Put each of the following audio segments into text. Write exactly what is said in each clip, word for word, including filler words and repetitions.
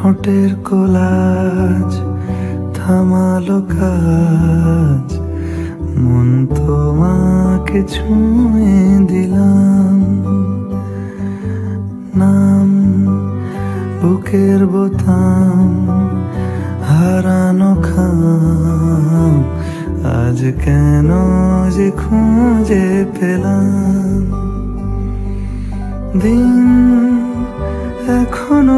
ঠোঁটের কোলাজ থামালো কাজ, মন তোমাকে ছুঁয়ে দিলাম। নাম বুকের বোতাম, হারানো খাম, আজ কেন যে খুঁজে পেলাম। দিন এখনো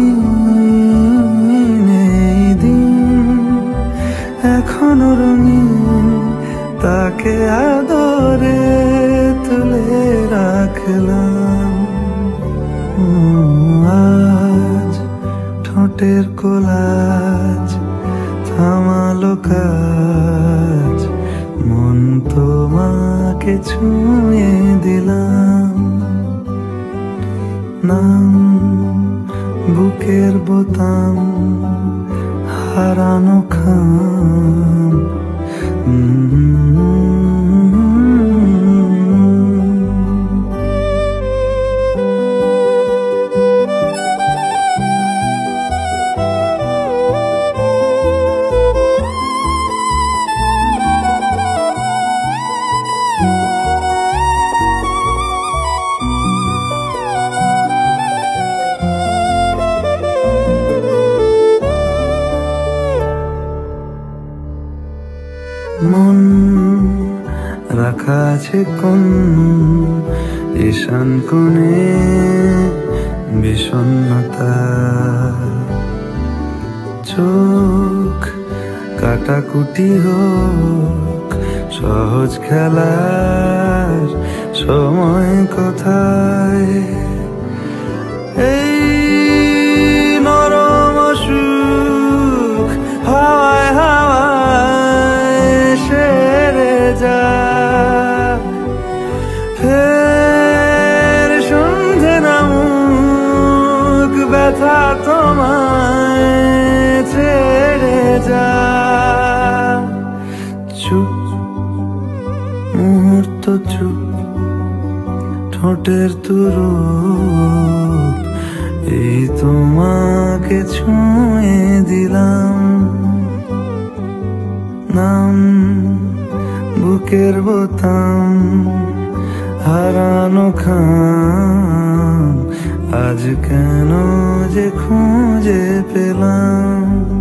রঙিন, এই দিন এখনো রঙিন, তাকে আদরে তুলে রাখলাম। আজ ঠোঁটের কোলাজ থামালো কাজ, মন তোমাকে ছুঁয়ে দিলাম। নাম বুকের বোতাম, হারানো খাম। মন রাখা আছে কোন ঈশান কোণে বিষণ্ণতা, চোখ কাটাকুটি হোক সহজ খেলার সময় কোথায়। এই নরম সুখ হাওয়ায় হাওয়ায় সেরে যা, ফের সন্ধে নামুক ব্যথা তোমায় ছেড়ে যা। চুপ মুহূর্ত চুপ, ঠোঁটের তুরুপ, এই তোমাকে ছুঁয়ে দিলাম। নাম বুকের বোতাম, হারানো খাম, আজ কেন যে খুঁজে পেলাম।